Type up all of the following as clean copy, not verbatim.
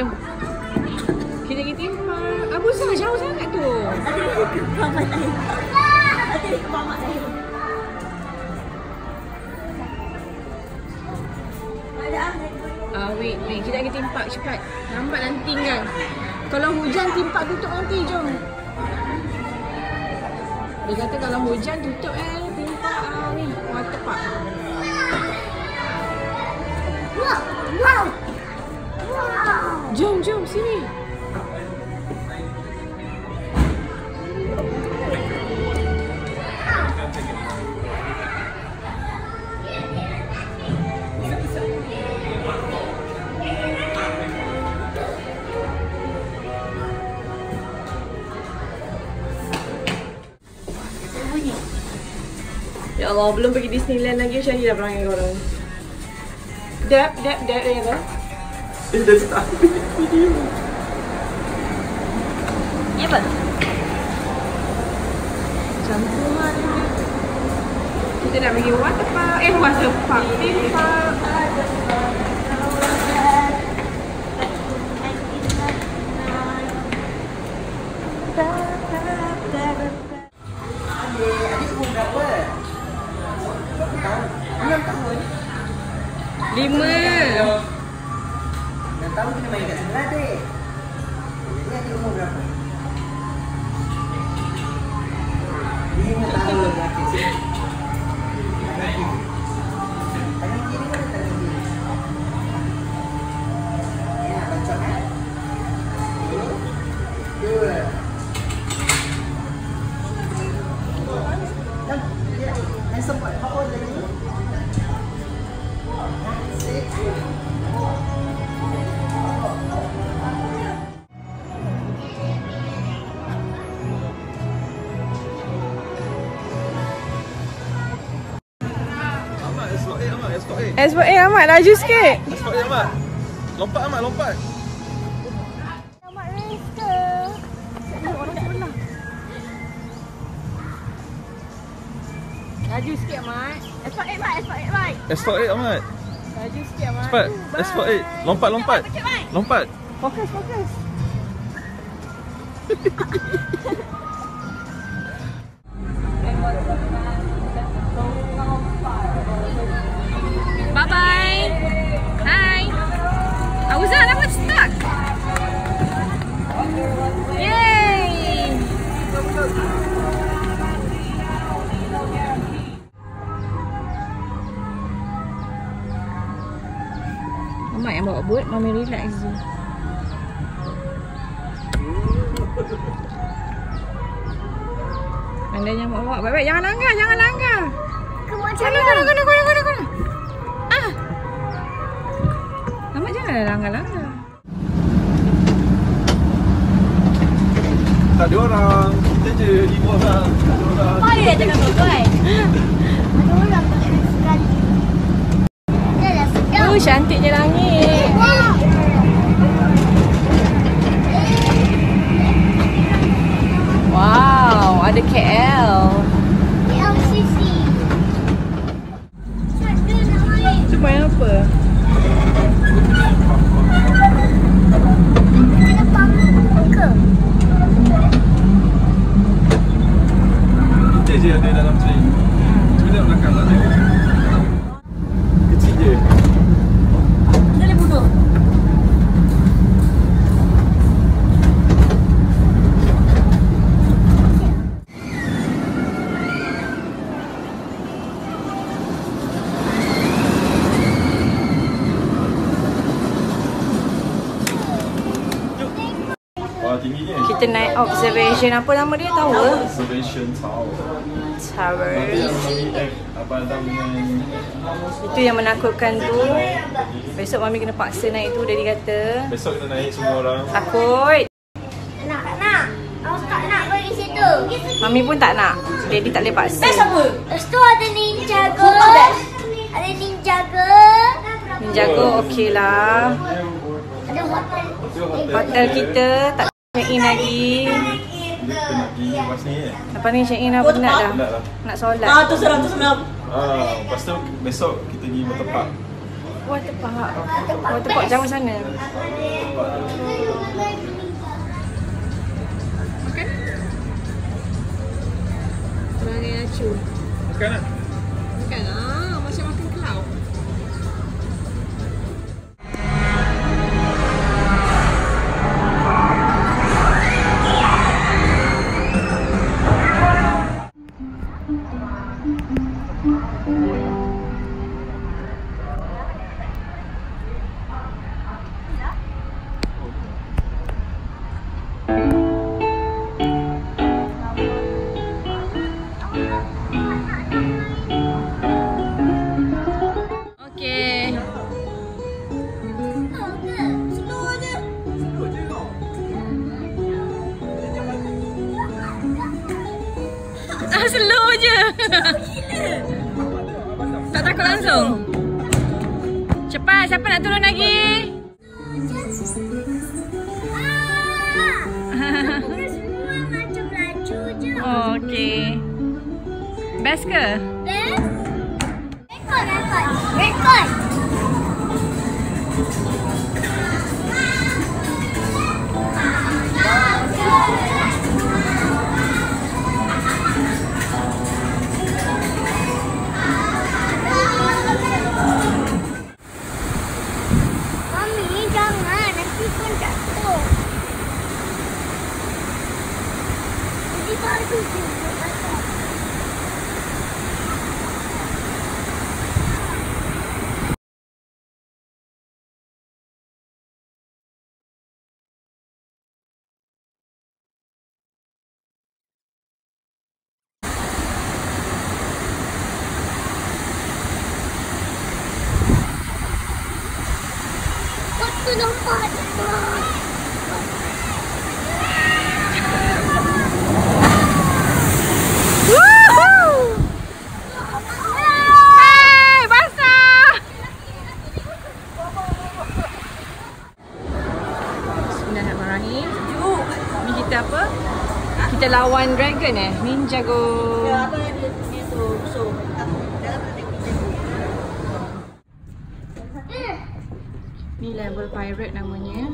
Jom. Kita pergi timpak. Abu sana jauh sangat tu. Mama lain. Nanti ke mama lain. Wait, kita pergi timpak cepat. Lambat nanti kan. Kalau hujan timpak tutup nanti, jom. Dia kata kalau hujan tutup timpak ni waterpark. Wow. Jom sini. Ya Allah, belum pergi Disneyland lagi. Macam ni dah perangai korang. Dap ya kan? Dah tak video. Ya apa? Campuran. Kita nak pergi waterpark. Waterpark. Timpak. Adik umur berapa? 6 tahun. 5. 6 tahun kena main kat sebelah adik. Jadi adik umur berapa? 5 tahun. Okey, sini. Tangan kiri mana tangan kiri? Ya, bacot kan? 2. And support. How old are you? 6. S4A Ahmad, laju sikit. S4A Ahmad. Lompat Ahmad, lompat. Ahmad race ke? Orang sebelah. Laju sikit Ahmad. S4A Ahmad. S4A Ahmad. Laju sikit Ahmad. Cepat. S4A. Lompat. Lompat. Fokus. Bye-bye. Hi. Auzan, I was stuck. Yay. Mama yang bawa boat, Mami relax je. Andainya mak bawa. Baik-baik, jangan langgar. Sana. Mak janganlah langgar-langgar. Tak ada orang. Kita je 5 orang. Tak ada orang. Oh ya, jangan berbual. Ada orang tak ada sekali. Dah lah sedap. Cantiknya langit. Wow, ada KL. LCC. Ada nak main. Supaya apa? Ada panggung ke? Kita je ada dalam train. Cuba tengok belakang tak ada. Kecil je. Boleh bunuh. Wah, tingginya. Kita naik observation. Apa nama dia? Tower? Observation Tower. Tower. Abang Adam dengan Itu yang menakutkan tu. Besok Mami kena paksa naik tu. Dia kata besok kena naik semua orang. takut. Nak. Aku tak nak pergi situ. Mami pun tak nak. Daddy tak boleh paksa. Lepas tu ada ninjago. Ada ninjago. Menjaga okey lah. Ada hotel. Hotel kita tak check in lagi. Dia nak pergi lepas ni Lepas ni check in dah penat dah. Penat lah. Nak solat. Tu seram. Lepas tu besok kita pergi waterpark. Waterpark. Waterpark jauh sana. Okey. Slow je. Tak takut langsung. Cepat, siapa nak turun lagi? Semua macam laju je. Oh, okey. Best ke? Best. Rekod. Mami, jangan. Nanti pun jatuh. Jadi baru je. Waktu nampak cepat. Hey, basah! Bismillahirrahmanirrahim. Sejuk. Ni kita apa? Kita lawan dragon Ninjago. Ya, apa yang dia tu? So, jangan ada kita. Ni level pirate namanya.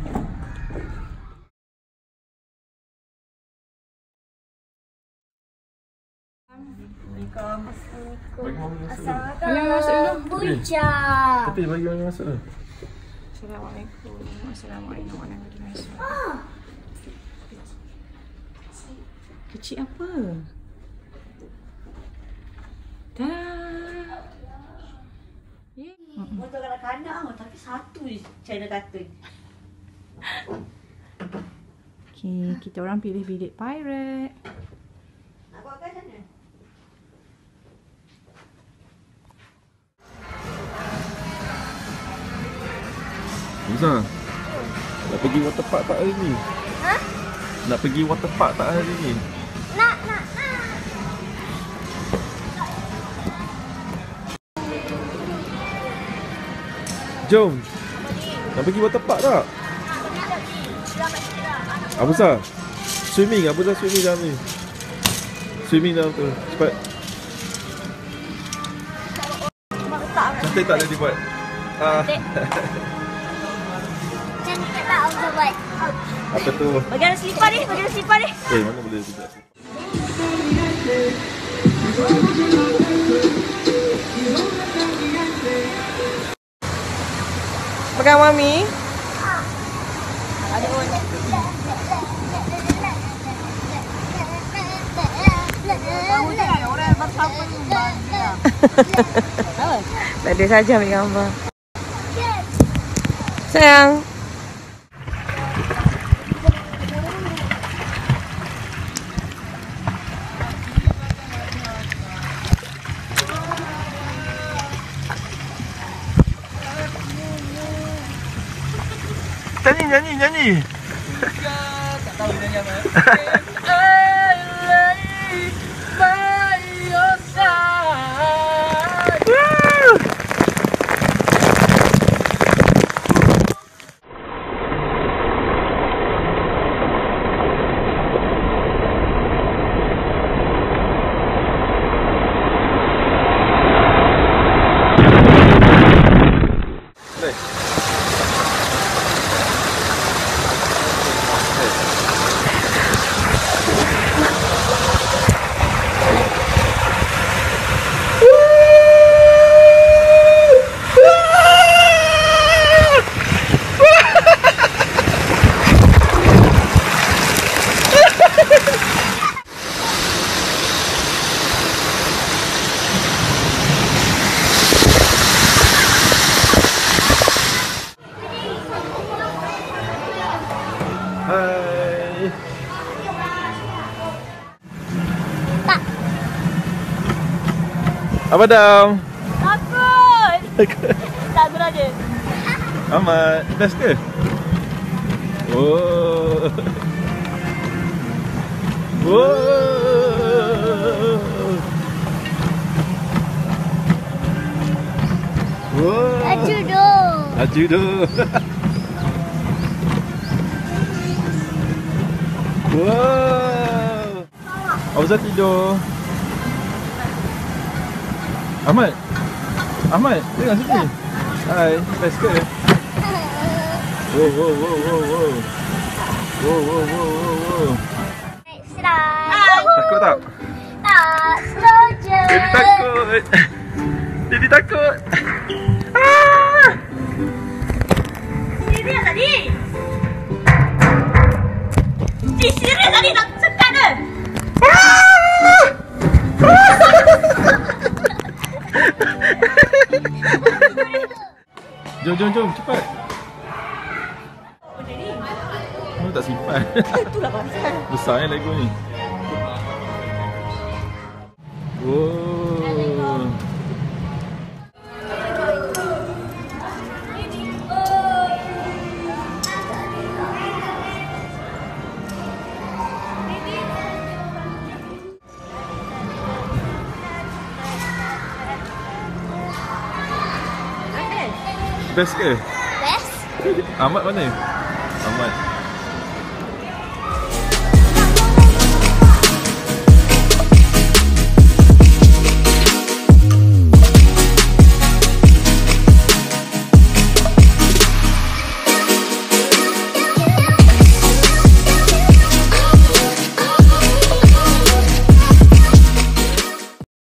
Ayah masuk dulu. Bujang. Tapi bagi orang masuk lah. Assalamualaikum. Assalamualaikum warahmatullahi wabarakatuh. Kecil apa? Dah. Motor kanak-kanak tapi satu je China kata. Okay, kita orang pilih bilik pirate. Nak bawa kat sana? Musa, nak pergi waterpark tak hari ni? Ha? Nak pergi waterpark tak hari ni? Nak. Jom. Nak pergi waterpark tak? Abuza. Swimming dalam ni. Swimming dalam tu. Cepat. Cantik tak dia buat? Cantik tak Abza buat? Apa tu? Bagi ada selipar ni. Mana boleh tidak? Pegang mami. Tak ada saja ambil gambar. Sayang. Nyanyi. Tak tahu nyanyi apa. Hai. Abang Dam. Takut. Tak gerak je. Ahmad, best ke? Oh. Oh. Oh. Laju dong. Laju tu. Wow. Abang tidur. Ahmad. Ahmad, tengok sini. Hai, best ke? Wow, wow, wow, wow, wow. Wow, wow, wow, wow, wow. Takut tak? Tak, slow je. Jadi takut. Jadi takut. Ah! Serius tadi? Serius tadi nak sekat ke? Jom, jom, jom, cepat. Oh, tak simpan. Itulah pasal. Besar Lego ni. Oh. Best ke? Best. Ahmad mana?